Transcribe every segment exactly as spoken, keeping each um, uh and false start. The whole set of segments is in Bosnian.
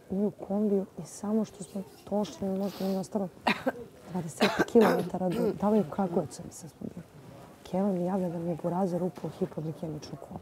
mi u kombiju i samo što smo došli, možda mi je ostalo dvadeset kilometara do, da li u Kragujevcu mislim smo bili. Keva mi javlja da mi je Burazer upao u hipoglikemičnu komu.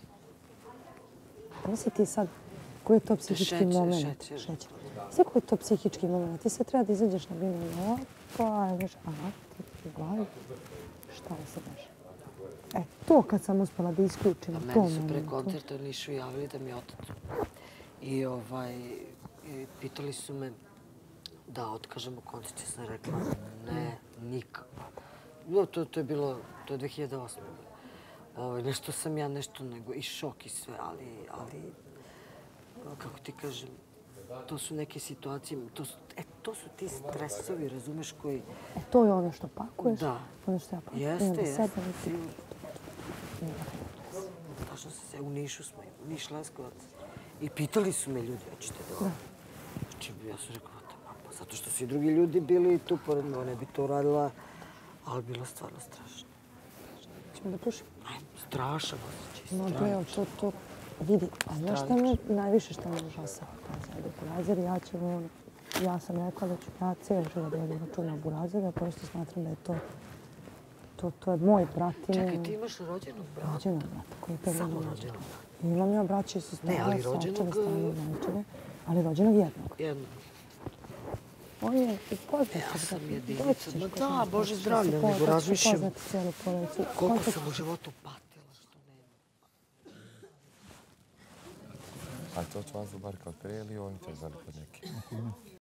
Misli ti sad, koji je to psihički moment? Šećer. Sve koji je to psihički moment? Ti sve treba da izađeš na binu i opa, i veš, aha, ti u glavi, šta li se deša? E, to kad sam uspela da isključim, to momentu. Meni su pre koncerta u Nišu javili da mi je otac. I ovaj, pitali su me da otkažemo koncert. Ja sam rekla, ne, nikako. No, to, to je bilo, to je dve hiljade osme. Ovaj, nešto sam ja, nešto nego, i šok i sve, ali, ali, kako ti kažem, to su neke situacije, to su, e, to su ti stresovi, razumeš, koji... E, to je ono što pakuješ, da. ono što ja pakujem. Jeste, jeste, sigurno. Tačno se se, u Nišu smo, u Niš Leskovac. I pitali su me ljudi, hoćete da... Da. Znači, ja sam rekla, pa zato što svi drugi ljudi bili tu pored me, ne bi to uradila, ali bilo stvarno strašno. Ćemo da pušimo? Ajmo, strašan osjećaj, no, strašan. No, to, to, vidi, a znaš šta me, najviše šta me užasava? Kada je Burazer, ja ću, ja sam rekla da ću ja cijel život da vodim računa o Burazeru, ja prosto smatram da je to, to, to je moj brat. Čekaj, ti imaš rođenog brata? Rođenog brata, koji je pet godina Samo rođenog brata? Imam ja braće i sestara, ne, ali rođenog... ali rođenog jednog. Jednog. On je upoznat. Ja sam jedinica. Ma da, Bože zdravlja, nego razmišljam koliko sam u životu patila što nema. A to će vas bar kao prije ili on će zvali kod neki?